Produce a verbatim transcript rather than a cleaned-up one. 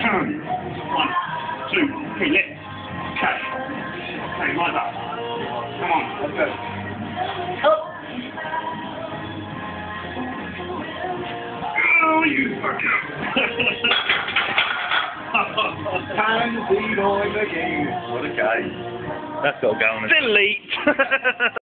Turn. One, two, three, lift. Catch. Okay, rise up. Come on. Let's go. Up. Oh, you fucker. Time to see on the game. What a guy. That's got to go on. Delete.